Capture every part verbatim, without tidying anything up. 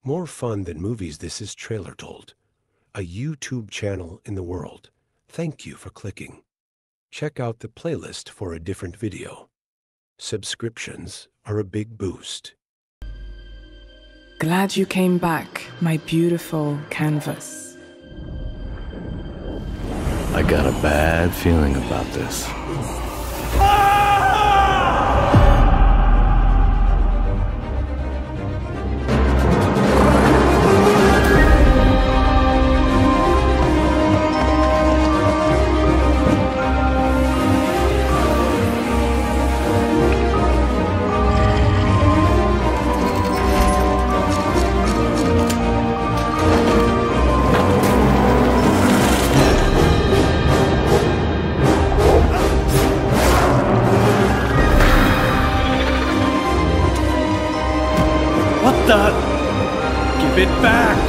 More fun than movies, this is Trailer Told, a YouTube channel in the world. Thank you for clicking. Check out the playlist for a different video. Subscriptions are a big boost. Glad you came back, my beautiful canvas. I got a bad feeling about this. What the? Give it back!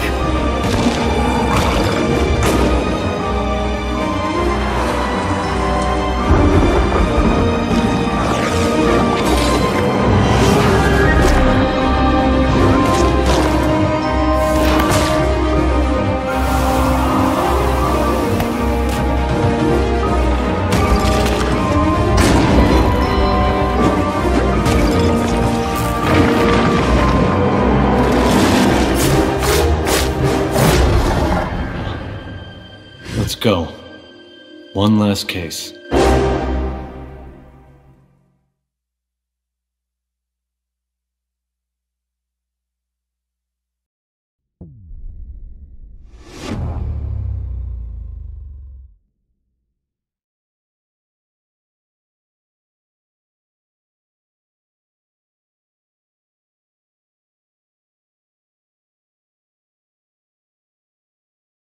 Let's go. One last case.